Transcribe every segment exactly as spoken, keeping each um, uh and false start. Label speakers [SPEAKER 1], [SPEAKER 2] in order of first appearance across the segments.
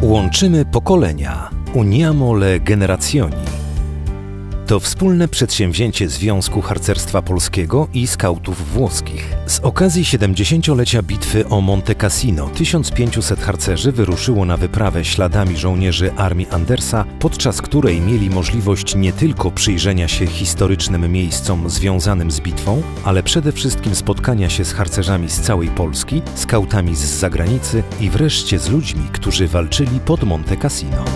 [SPEAKER 1] Łączymy pokolenia. Uniamo le generazioni. To wspólne przedsięwzięcie Związku Harcerstwa Polskiego i Skautów Włoskich. Z okazji siedemdziesięciolecia bitwy o Monte Cassino tysiąc pięćset harcerzy wyruszyło na wyprawę śladami żołnierzy armii Andersa, podczas której mieli możliwość nie tylko przyjrzenia się historycznym miejscom związanym z bitwą, ale przede wszystkim spotkania się z harcerzami z całej Polski, skautami z zagranicy i wreszcie z ludźmi, którzy walczyli pod Monte Cassino.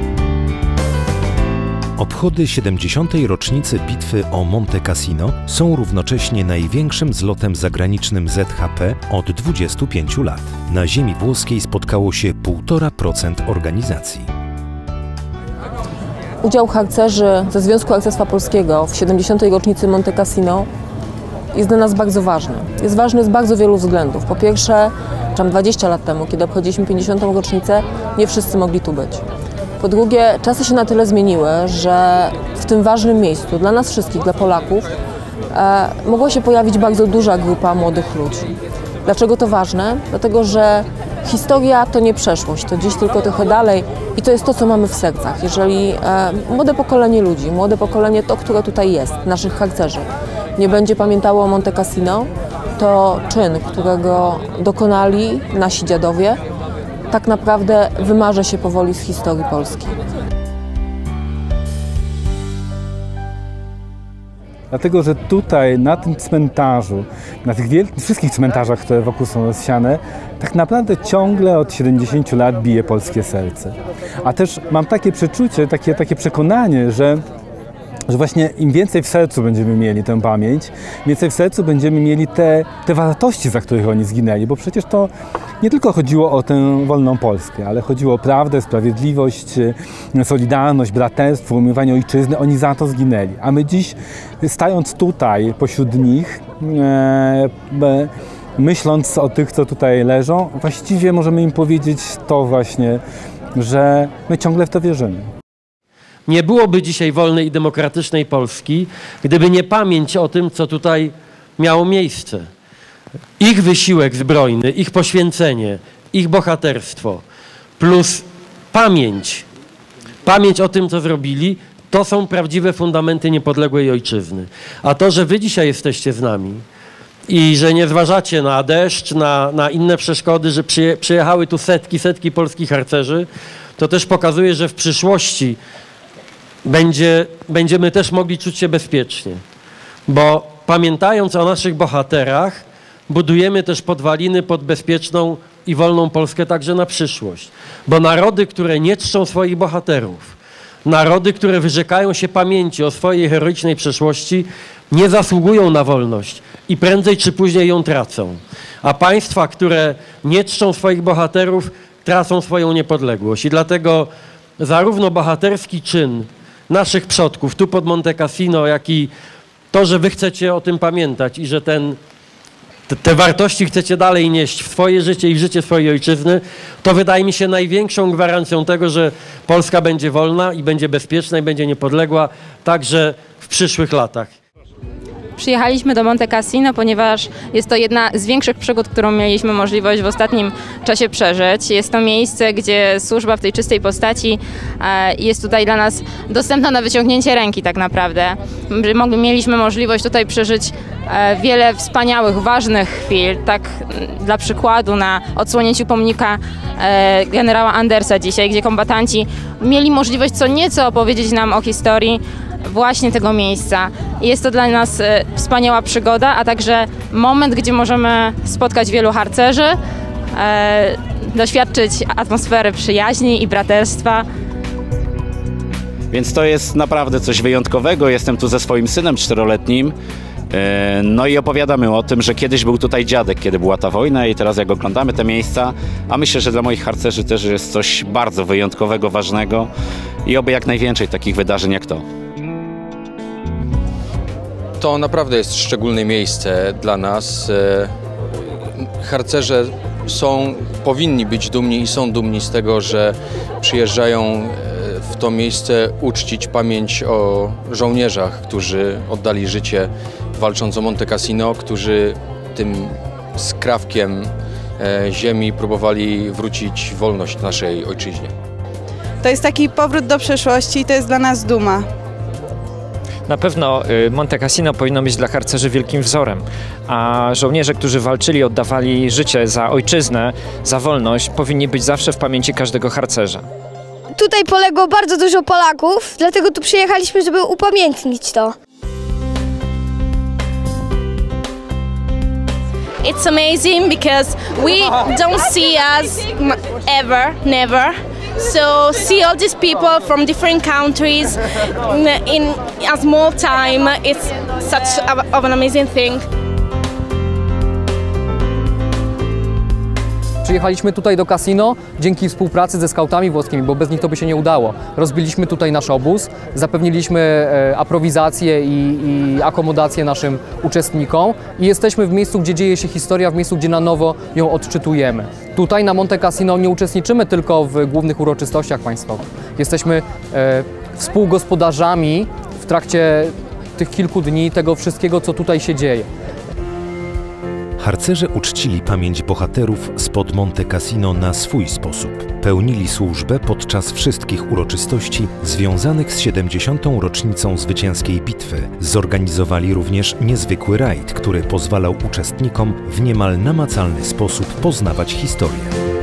[SPEAKER 1] Obchody siedemdziesiątej rocznicy bitwy o Monte Cassino są równocześnie największym zlotem zagranicznym Z H P od dwudziestu pięciu lat. Na ziemi włoskiej spotkało się półtora procent organizacji.
[SPEAKER 2] Udział harcerzy ze Związku Harcerstwa Polskiego w siedemdziesiątej rocznicy Monte Cassino jest dla nas bardzo ważny. Jest ważny z bardzo wielu względów. Po pierwsze, tam dwadzieścia lat temu, kiedy obchodziliśmy pięćdziesiątą rocznicę, nie wszyscy mogli tu być. Po drugie, czasy się na tyle zmieniły, że w tym ważnym miejscu dla nas wszystkich, dla Polaków, e, mogła się pojawić bardzo duża grupa młodych ludzi. Dlaczego to ważne? Dlatego, że historia to nie przeszłość, to dziś tylko trochę dalej i to jest to, co mamy w sercach. Jeżeli e, młode pokolenie ludzi, młode pokolenie to, które tutaj jest, naszych harcerzy, nie będzie pamiętało o Monte Cassino, to czyn, którego dokonali nasi dziadowie, tak naprawdę wymarze się powoli z historii Polski.
[SPEAKER 3] Dlatego, że tutaj, na tym cmentarzu, na tych wielkich, wszystkich cmentarzach, które wokół są rozsiane, tak naprawdę ciągle od siedemdziesięciu lat bije polskie serce. A też mam takie przeczucie, takie, takie przekonanie, że że właśnie im więcej w sercu będziemy mieli tę pamięć, więcej w sercu będziemy mieli te, te wartości, za których oni zginęli, bo przecież to nie tylko chodziło o tę wolną Polskę, ale chodziło o prawdę, sprawiedliwość, solidarność, braterstwo, umiłowanie ojczyzny. Oni za to zginęli. A my dziś, stając tutaj pośród nich, e, e, myśląc o tych, co tutaj leżą, właściwie możemy im powiedzieć to właśnie, że my ciągle w to wierzymy.
[SPEAKER 4] Nie byłoby dzisiaj wolnej i demokratycznej Polski, gdyby nie pamięć o tym, co tutaj miało miejsce. Ich wysiłek zbrojny, ich poświęcenie, ich bohaterstwo, plus pamięć, pamięć o tym, co zrobili, to są prawdziwe fundamenty niepodległej ojczyzny. A to, że wy dzisiaj jesteście z nami i że nie zważacie na deszcz, na, na inne przeszkody, że przyje, przyjechały tu setki, setki polskich harcerzy, to też pokazuje, że w przyszłości Będzie, będziemy też mogli czuć się bezpiecznie, bo pamiętając o naszych bohaterach, budujemy też podwaliny pod bezpieczną i wolną Polskę także na przyszłość. Bo narody, które nie czczą swoich bohaterów, narody, które wyrzekają się pamięci o swojej heroicznej przeszłości, nie zasługują na wolność i prędzej czy później ją tracą. A państwa, które nie czczą swoich bohaterów, tracą swoją niepodległość. I dlatego zarówno bohaterski czyn naszych przodków tu pod Monte Cassino, jak i to, że wy chcecie o tym pamiętać i że ten, te, te wartości chcecie dalej nieść w swoje życie i w życie swojej ojczyzny, to wydaje mi się największą gwarancją tego, że Polska będzie wolna i będzie bezpieczna i będzie niepodległa także w przyszłych latach.
[SPEAKER 5] Przyjechaliśmy do Monte Cassino, ponieważ jest to jedna z większych przygód, którą mieliśmy możliwość w ostatnim czasie przeżyć. Jest to miejsce, gdzie służba w tej czystej postaci jest tutaj dla nas dostępna na wyciągnięcie ręki tak naprawdę. Mieliśmy możliwość tutaj przeżyć wiele wspaniałych, ważnych chwil. Tak dla przykładu na odsłonięciu pomnika generała Andersa dzisiaj, gdzie kombatanci mieli możliwość co nieco opowiedzieć nam o historii właśnie tego miejsca. Jest to dla nas e, wspaniała przygoda, a także moment, gdzie możemy spotkać wielu harcerzy, e, doświadczyć atmosfery przyjaźni i braterstwa.
[SPEAKER 6] Więc to jest naprawdę coś wyjątkowego. Jestem tu ze swoim synem czteroletnim. E, no i opowiadamy o tym, że kiedyś był tutaj dziadek, kiedy była ta wojna i teraz jak oglądamy te miejsca, a myślę, że dla moich harcerzy też jest coś bardzo wyjątkowego, ważnego i oby jak najwięcej takich wydarzeń jak to.
[SPEAKER 7] To naprawdę jest szczególne miejsce dla nas. Harcerze są, powinni być dumni i są dumni z tego, że przyjeżdżają w to miejsce uczcić pamięć o żołnierzach, którzy oddali życie walcząc o Monte Cassino, którzy tym skrawkiem ziemi, próbowali wrócić wolność naszej ojczyźnie.
[SPEAKER 8] To jest taki powrót do przeszłości i to jest dla nas duma.
[SPEAKER 9] Na pewno Monte Cassino powinno być dla harcerzy wielkim wzorem, a żołnierze, którzy walczyli, oddawali życie za ojczyznę, za wolność, powinni być zawsze w pamięci każdego harcerza.
[SPEAKER 10] Tutaj poległo bardzo dużo Polaków, dlatego tu przyjechaliśmy, żeby upamiętnić to.
[SPEAKER 11] It's amazing because we don't see us ever, never. So see all these people from different countries in a small time, it's such a, of an amazing thing.
[SPEAKER 12] Przyjechaliśmy tutaj do Cassino dzięki współpracy ze skautami włoskimi, bo bez nich to by się nie udało. Rozbiliśmy tutaj nasz obóz, zapewniliśmy e, aprowizację i, i akomodację naszym uczestnikom i jesteśmy w miejscu, gdzie dzieje się historia, w miejscu, gdzie na nowo ją odczytujemy. Tutaj na Monte Cassino nie uczestniczymy tylko w głównych uroczystościach państwowych. Jesteśmy e, współgospodarzami w trakcie tych kilku dni tego wszystkiego, co tutaj się dzieje.
[SPEAKER 1] Harcerze uczcili pamięć bohaterów spod Monte Cassino na swój sposób. Pełnili służbę podczas wszystkich uroczystości związanych z siedemdziesiątą rocznicą zwycięskiej bitwy. Zorganizowali również niezwykły rajd, który pozwalał uczestnikom w niemal namacalny sposób poznawać historię.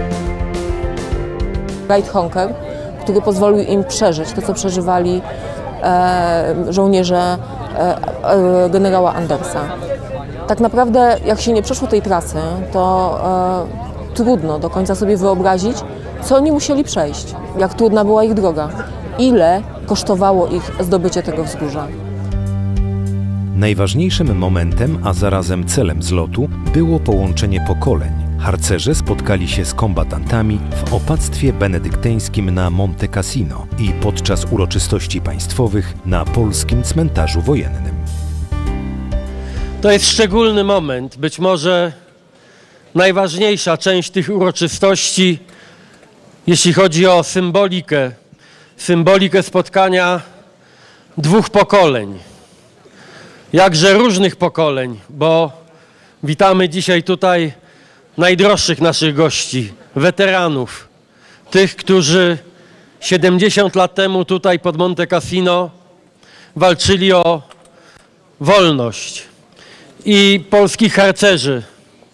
[SPEAKER 2] Rajd Honker, który pozwolił im przeżyć to, co przeżywali e, żołnierze e, e, generała Andersa. Tak naprawdę, jak się nie przeszło tej trasy, to e, trudno do końca sobie wyobrazić, co oni musieli przejść, jak trudna była ich droga, ile kosztowało ich zdobycie tego wzgórza.
[SPEAKER 1] Najważniejszym momentem, a zarazem celem zlotu było połączenie pokoleń. Harcerze spotkali się z kombatantami w opactwie benedyktyńskim na Monte Cassino i podczas uroczystości państwowych na polskim cmentarzu wojennym.
[SPEAKER 4] To jest szczególny moment, być może najważniejsza część tych uroczystości, jeśli chodzi o symbolikę, symbolikę spotkania dwóch pokoleń, jakże różnych pokoleń, bo witamy dzisiaj tutaj najdroższych naszych gości, weteranów, tych, którzy siedemdziesiąt lat temu tutaj pod Monte Cassino walczyli o wolność. I polskich harcerzy,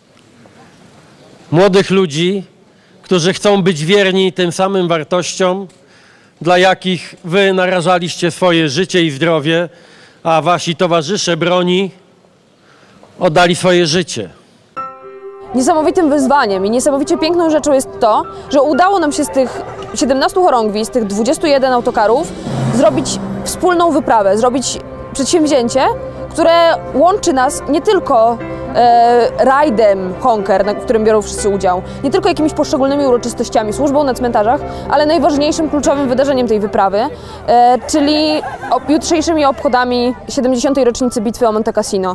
[SPEAKER 4] młodych ludzi, którzy chcą być wierni tym samym wartościom, dla jakich wy narażaliście swoje życie i zdrowie, a wasi towarzysze broni oddali swoje życie.
[SPEAKER 13] Niesamowitym wyzwaniem i niesamowicie piękną rzeczą jest to, że udało nam się z tych siedemnastu chorągwi, z tych dwudziestu jeden autokarów zrobić wspólną wyprawę, zrobić przedsięwzięcie, które łączy nas nie tylko e, rajdem Honker, w którym biorą wszyscy udział, nie tylko jakimiś poszczególnymi uroczystościami, służbą na cmentarzach, ale najważniejszym, kluczowym wydarzeniem tej wyprawy, e, czyli ob, jutrzejszymi obchodami siedemdziesiątej rocznicy bitwy o Monte Cassino.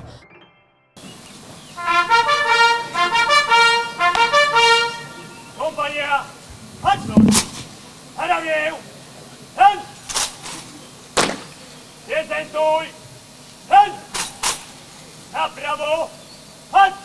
[SPEAKER 14] Kompania, chodź tu! Harawię! Ten! Prezentuj! Ten! Na prawo! Chodź!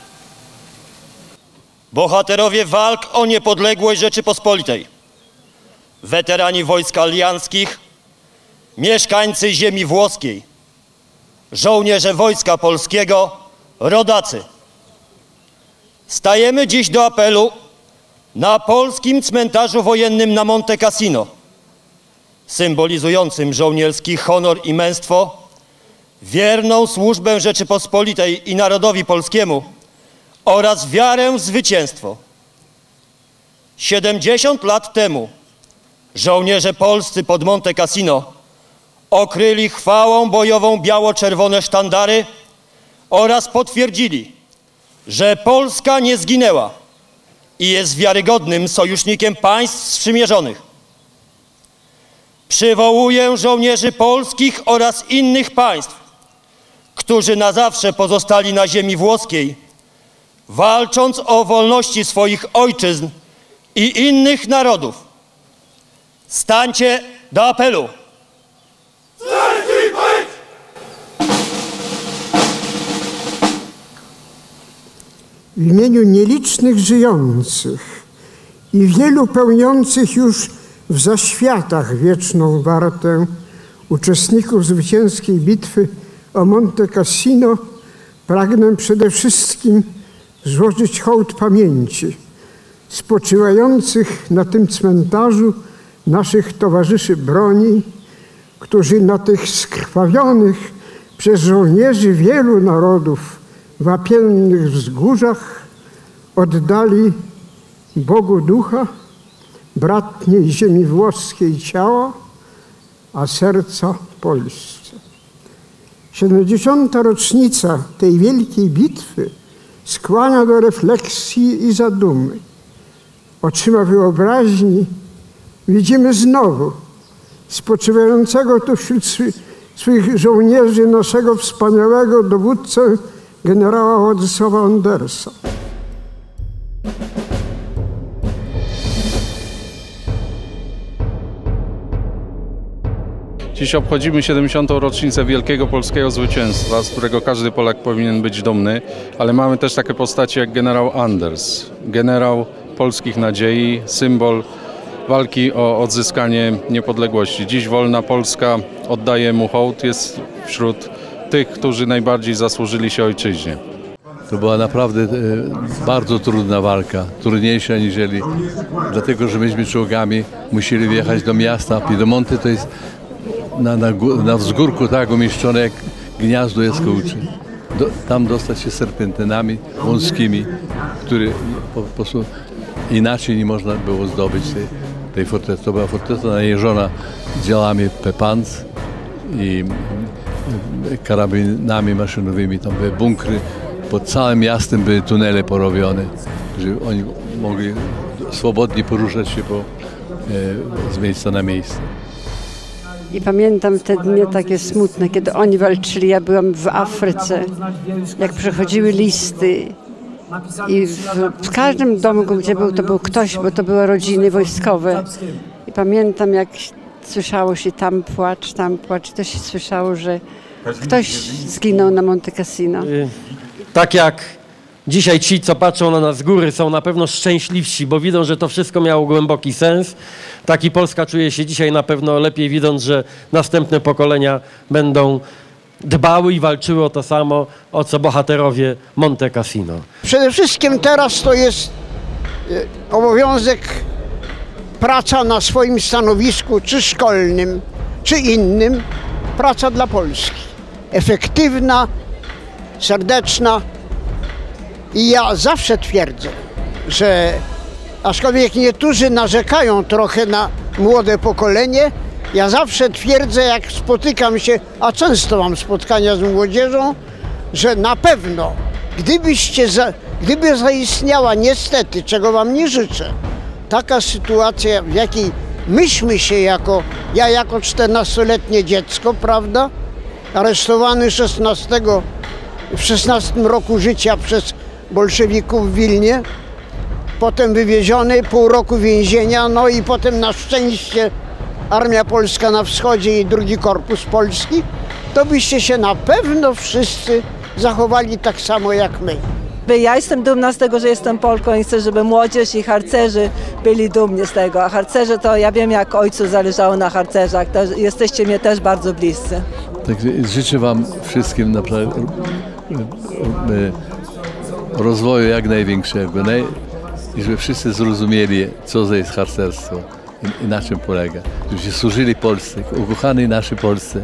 [SPEAKER 15] Bohaterowie walk o niepodległość Rzeczypospolitej, weterani wojsk alianckich, mieszkańcy ziemi włoskiej, żołnierze Wojska Polskiego, rodacy. Stajemy dziś do apelu na polskim cmentarzu wojennym na Monte Cassino, symbolizującym żołnierski honor i męstwo, wierną służbę Rzeczypospolitej i narodowi polskiemu oraz wiarę w zwycięstwo. siedemdziesiąt lat temu żołnierze polscy pod Monte Cassino okryli chwałą bojową biało-czerwone sztandary oraz potwierdzili, że Polska nie zginęła i jest wiarygodnym sojusznikiem państw sprzymierzonych. Przywołuję żołnierzy polskich oraz innych państw, którzy na zawsze pozostali na ziemi włoskiej, walcząc o wolności swoich ojczyzn i innych narodów. Stańcie do apelu!
[SPEAKER 16] w imieniu nielicznych żyjących i wielu pełniących już w zaświatach wieczną wartę uczestników zwycięskiej bitwy o Monte Cassino pragnę przede wszystkim złożyć hołd pamięci spoczywających na tym cmentarzu naszych towarzyszy broni, którzy na tych skrwawionych przez żołnierzy wielu narodów wapiennych wzgórzach oddali Bogu ducha, bratniej ziemi włoskiej ciała, a serca Polsce. siedemdziesiąta rocznica tej wielkiej bitwy skłania do refleksji i zadumy. Oczyma wyobraźni widzimy znowu spoczywającego tu wśród swych żołnierzy naszego wspaniałego dowódcę generała Władysława Andersa.
[SPEAKER 17] Dziś obchodzimy siedemdziesiątą rocznicę wielkiego polskiego zwycięstwa, z którego każdy Polak powinien być dumny, ale mamy też takie postacie jak generał Anders, generał polskich nadziei, symbol walki o odzyskanie niepodległości. Dziś wolna Polska oddaje mu hołd, jest wśród tych, którzy najbardziej zasłużyli się ojczyźnie.
[SPEAKER 18] To była naprawdę e, bardzo trudna walka, trudniejsza niżeli, dlatego że myśmy czołgami musieli wjechać do miasta. Piedemonte to jest na, na, na wzgórku tak umieszczone jak gniazdo jaskółcze. Do, tam dostać się serpentynami wąskimi, które po prostu inaczej nie można było zdobyć tej, tej fortecy. To była forteca najeżona działami Pepans i karabinami maszynowymi. Tam były bunkry, pod całym miastem były tunele porobione, żeby oni mogli swobodnie poruszać się po, e, z miejsca na miejsce.
[SPEAKER 19] I pamiętam te dni takie smutne, kiedy oni walczyli. Ja byłam w Afryce, jak przychodziły listy i w, w każdym domu, gdzie był, to był ktoś, bo to były rodziny wojskowe. I pamiętam, jak słyszało się tam płacz, tam płacz. I to się słyszało, że ktoś zginął na Monte Cassino.
[SPEAKER 4] Tak jak dzisiaj ci, co patrzą na nas z góry, są na pewno szczęśliwsi, bo widzą, że to wszystko miało głęboki sens. Tak i Polska czuje się dzisiaj na pewno lepiej, widząc, że następne pokolenia będą dbały i walczyły o to samo, o co bohaterowie Monte Cassino.
[SPEAKER 20] Przede wszystkim teraz to jest obowiązek praca na swoim stanowisku, czy szkolnym, czy innym, praca dla Polski. Efektywna, serdeczna. I ja zawsze twierdzę, że aczkolwiek niektórzy narzekają trochę na młode pokolenie, ja zawsze twierdzę, jak spotykam się, a często mam spotkania z młodzieżą, że na pewno, gdybyście za, gdyby zaistniała niestety, czego wam nie życzę, taka sytuacja, w jakiej myśmy się jako, ja jako czternastoletnie dziecko, prawda, aresztowany szesnastego, w szesnastym roku życia przez bolszewików w Wilnie, potem wywieziony, pół roku więzienia, no i potem na szczęście Armia Polska na wschodzie i drugi Korpus Polski, to byście się na pewno wszyscy zachowali tak samo jak my.
[SPEAKER 21] Ja jestem dumna z tego, że jestem Polką i chcę, żeby młodzież i harcerzy byli dumni z tego. A harcerze to ja wiem, jak ojcu zależało na harcerzach. To jesteście mnie też bardzo bliscy.
[SPEAKER 18] Tak, życzę wam wszystkim naprawdę rozwoju jak największego i żeby wszyscy zrozumieli, co to jest harcerstwo i, i na czym polega. Żebyście służyli Polsce, ukochanej naszej Polsce.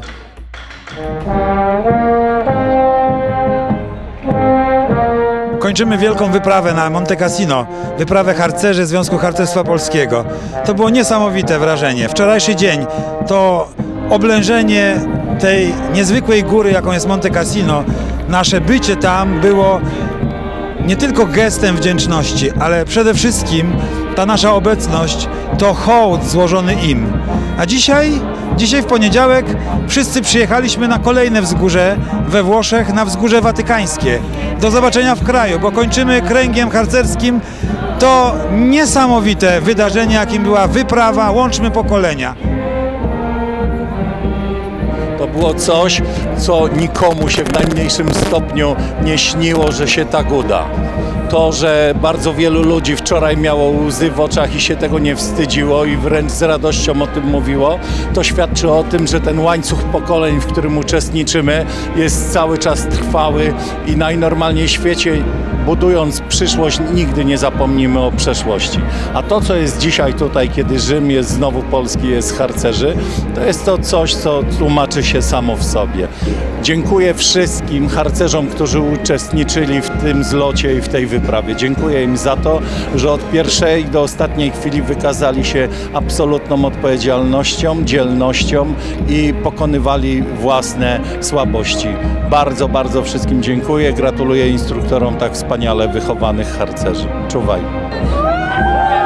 [SPEAKER 22] Kończymy wielką wyprawę na Monte Cassino, wyprawę harcerzy Związku Harcerstwa Polskiego. To było niesamowite wrażenie. Wczorajszy dzień to oblężenie tej niezwykłej góry, jaką jest Monte Cassino. Nasze bycie tam było nie tylko gestem wdzięczności, ale przede wszystkim ta nasza obecność to hołd złożony im. A dzisiaj, dzisiaj w poniedziałek wszyscy przyjechaliśmy na kolejne wzgórze we Włoszech, na Wzgórze Watykańskie. Do zobaczenia w kraju, bo kończymy kręgiem harcerskim to niesamowite wydarzenie, jakim była wyprawa Łączmy Pokolenia.
[SPEAKER 23] To było coś, co nikomu się w najmniejszym stopniu nie śniło, że się tak uda. to, że bardzo wielu ludzi wczoraj miało łzy w oczach i się tego nie wstydziło i wręcz z radością o tym mówiło, to świadczy o tym, że ten łańcuch pokoleń, w którym uczestniczymy, jest cały czas trwały i najnormalniej w świecie, budując przyszłość, nigdy nie zapomnimy o przeszłości. A to, co jest dzisiaj tutaj, kiedy Rzym jest znowu polski, jest harcerzy, to jest to coś, co tłumaczy się samo w sobie. Dziękuję wszystkim harcerzom, którzy uczestniczyli w tym zlocie i w tej wyprawie. Dziękuję im za to, że od pierwszej do ostatniej chwili wykazali się absolutną odpowiedzialnością, dzielnością i pokonywali własne słabości. Bardzo, bardzo wszystkim dziękuję. Gratuluję instruktorom tak wspaniale wychowanych harcerzy. Czuwaj!